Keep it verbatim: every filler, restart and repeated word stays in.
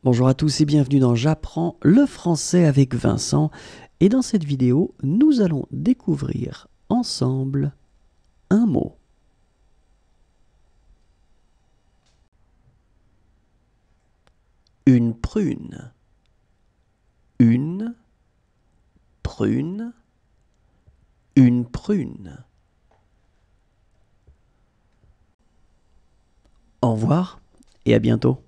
Bonjour à tous et bienvenue dans J'apprends le français avec Vincent. Et dans cette vidéo, nous allons découvrir ensemble un mot. Une prune. Une prune. Une prune. Au revoir et à bientôt.